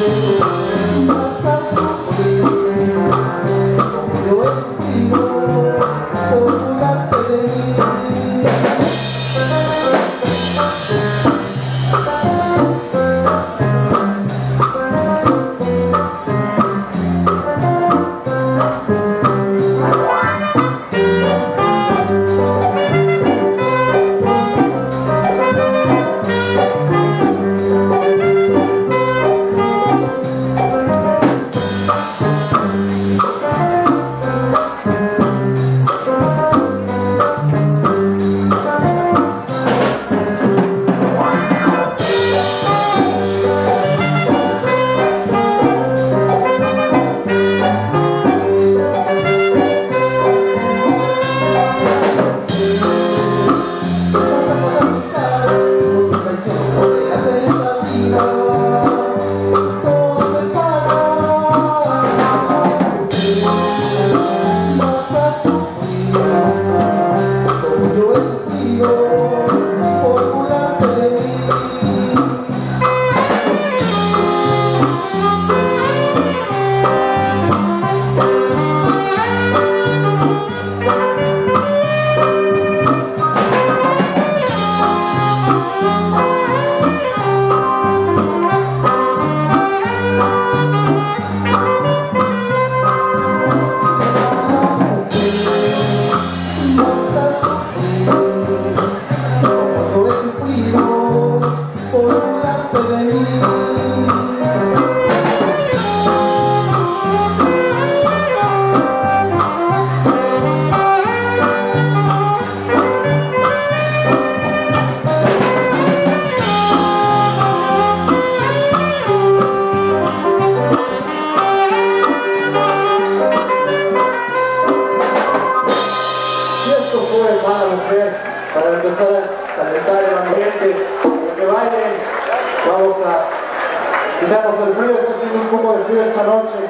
Para empezar a calentar el ambiente, que bailen, vamos a quitarnos el frío. Está haciendo un poco de frío esta noche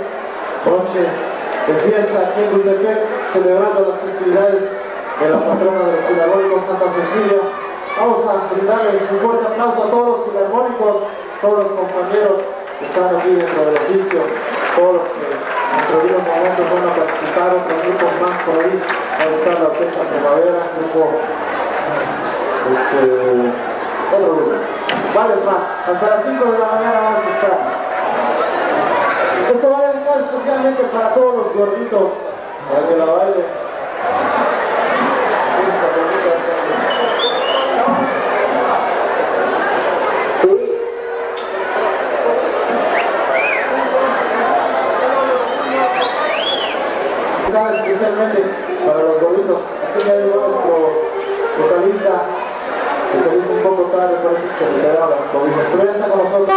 de fiesta aquí en Tultepec, celebrando las festividades de la patrona de los filarmónicos, Santa Cecilia. Vamos a brindarle un fuerte aplauso a todos los filarmónicos, todos los compañeros que están aquí dentro del oficio, todos los que dentro de unos momentos van a participar, otros grupos más por ahí. Ahí está la Orquesta Primavera, grupo, otro grupo, varios más. Hasta las 5 de la mañana vamos a estar. Esto va dedicado especialmente para todos los gorditos, para que la bailen. Especialmente para los gorditos. Aquí ya llegó nuestro vocalista, que se hizo un poco tarde, parece que se le quedaron las cobijas, pero ya está con nosotros.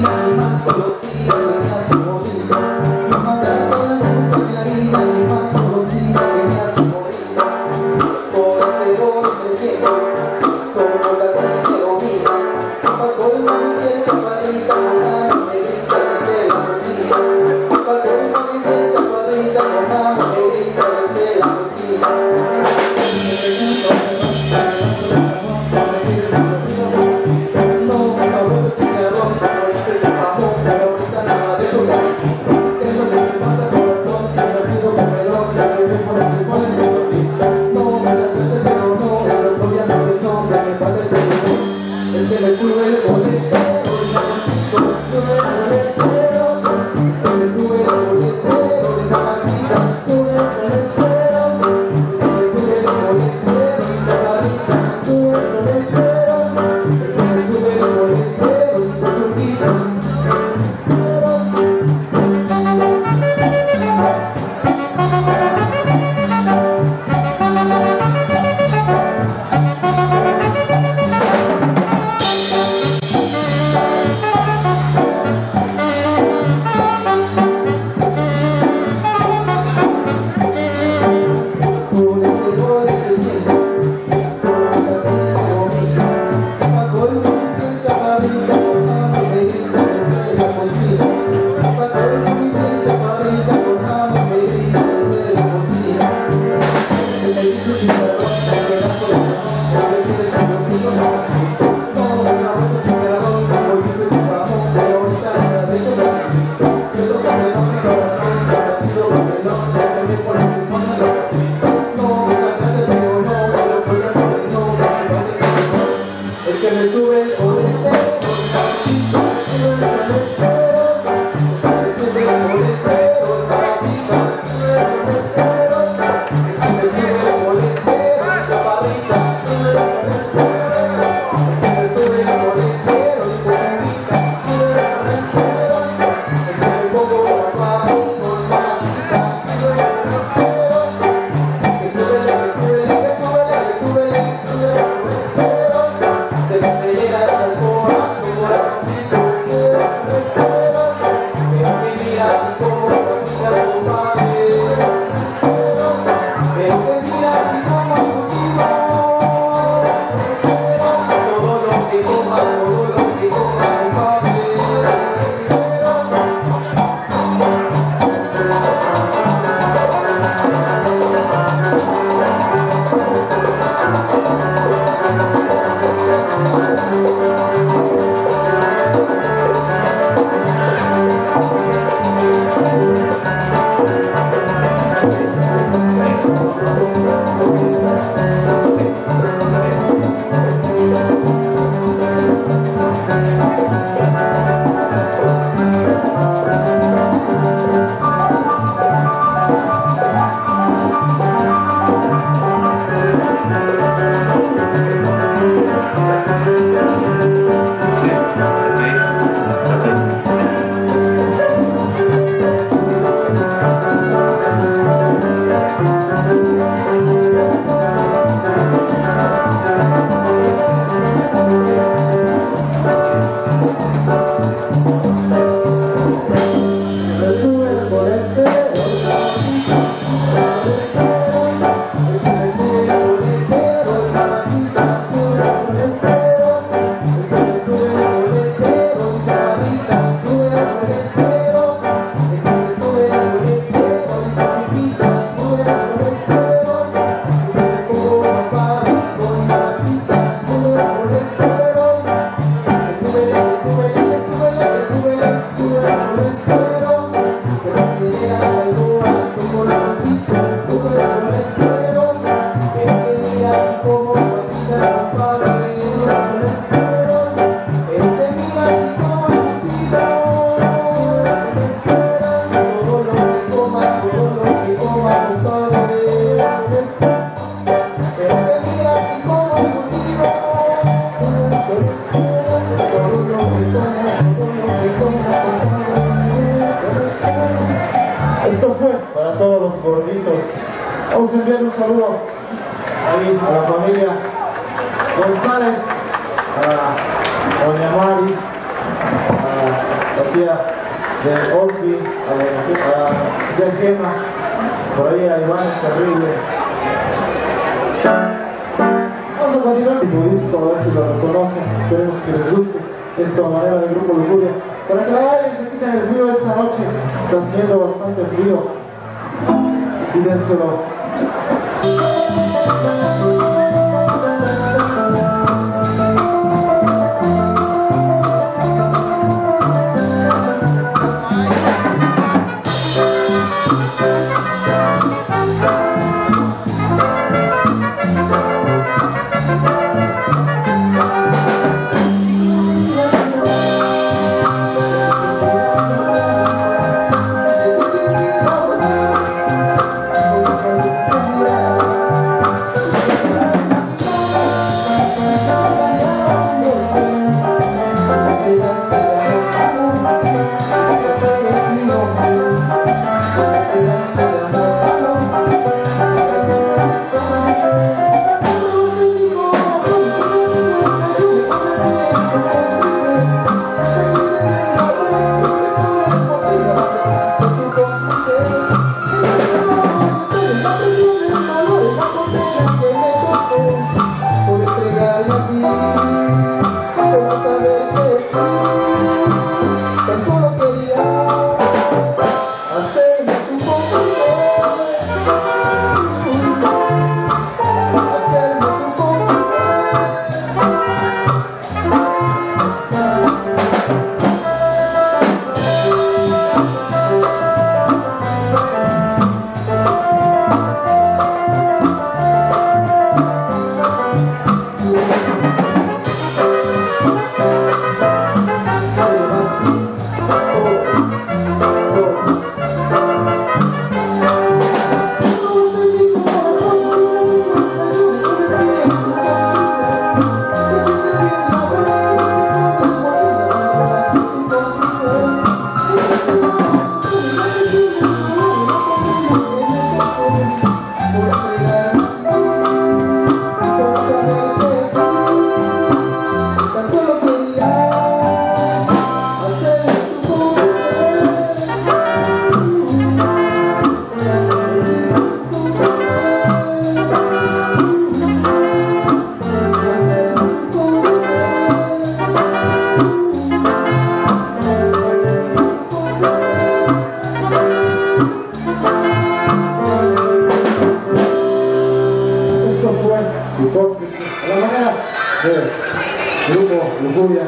Más Vamos a enviar un saludo ahí a la familia González, a doña Mari, a la tía de Osby, a la tía Gema, por ahí a Iván Terrible. Vamos a continuar el budismo, a ver si lo reconocen, esperemos que les guste esta manera del grupo Lujuria. Para que la bailen, se quiten el frío esta noche, está haciendo bastante frío, pídenselo. A la manera del grupo Lujuria.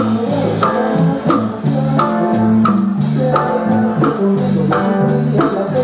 Yeah.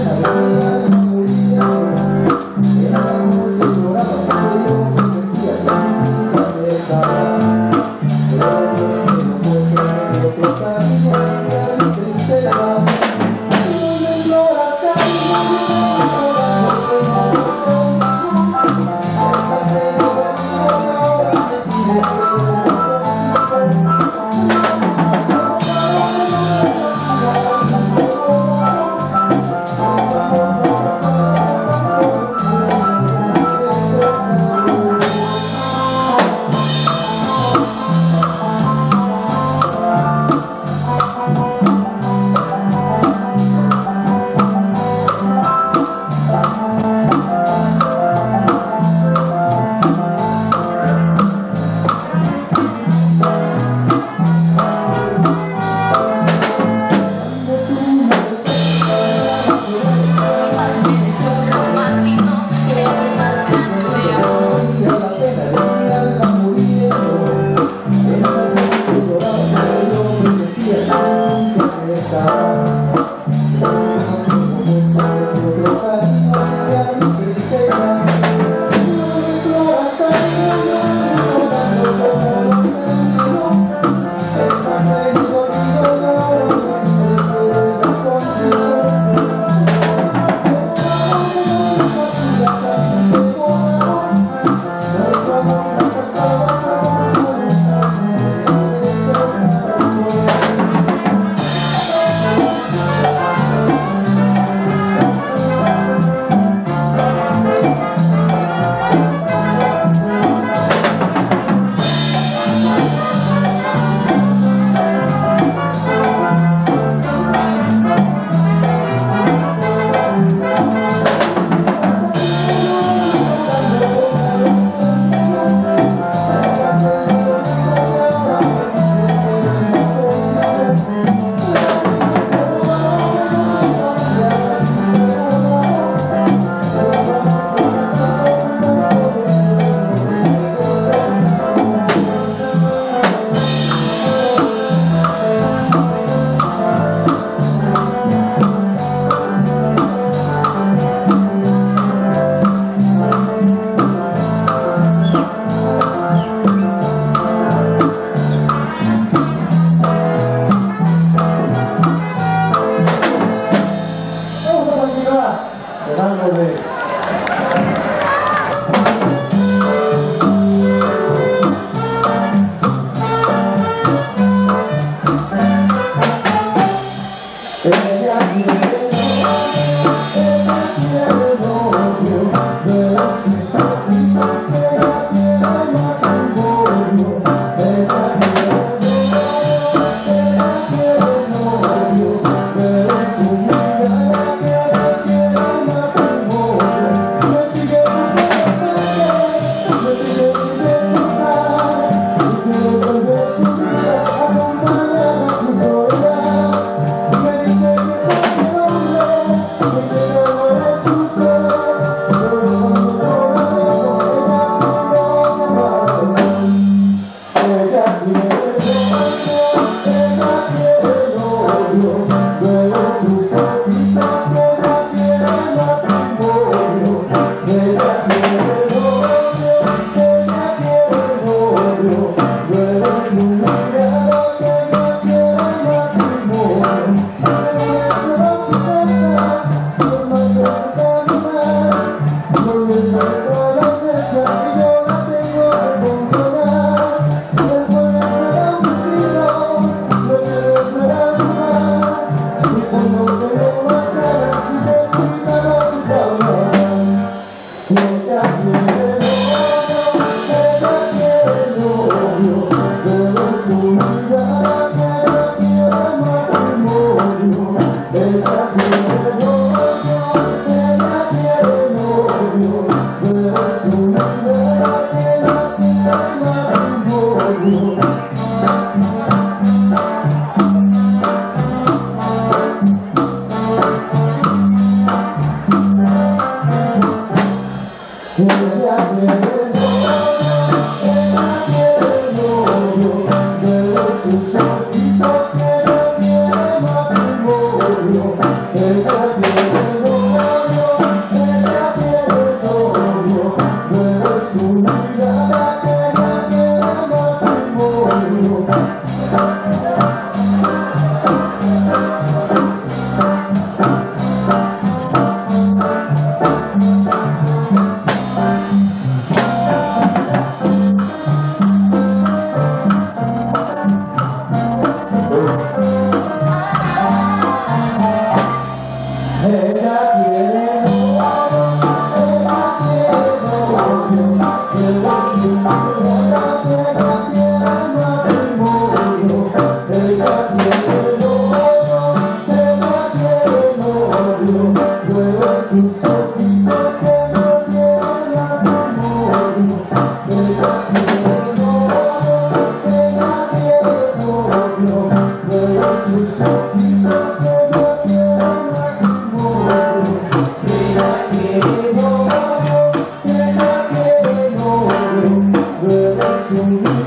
Ella quiere novio,